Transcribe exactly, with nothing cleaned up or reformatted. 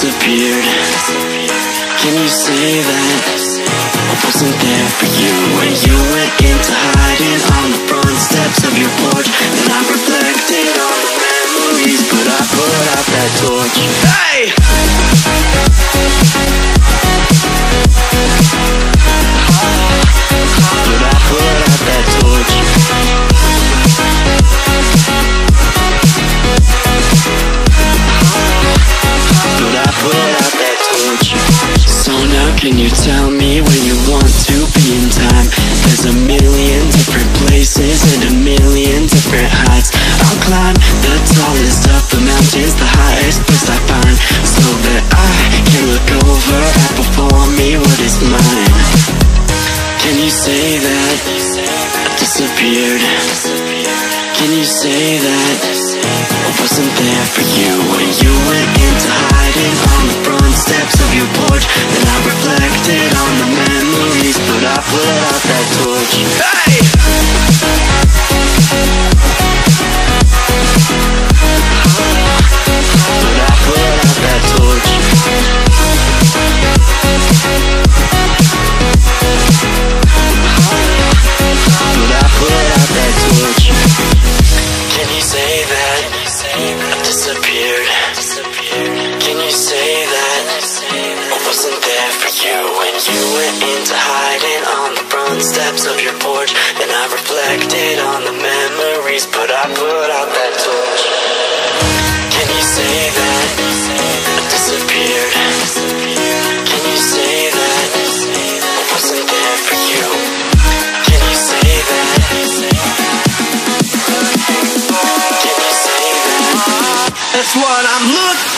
disappeared. Can you say that I wasn't there for you when you went into hiding on the front steps of your porch? And I reflected on the memories, but I put out that torch. Hey! But I put out that torch. But I put out that torch. So now can you tell me when you want to be in time? There's a million different places and a million different heights. I'll climb the tallest of the mountains, the highest place I find, so that I can look over at before me what is mine. Can you say that I disappeared? Can you say that I wasn't there for you when you went into hiding on the front steps of your porch? And I reflected on the memories, but I put out that torch. Hey! But I put out that torch. But I put out that torch. Can you say that I disappeared? Can you say that I wasn't there for you when you went into hiding on the front steps of your porch? And I reflected on the memories, but I put out that torch. Can you say that I disappeared? Can you say that I wasn't there for you? Can you say that? Can you say that? That's what I'm looking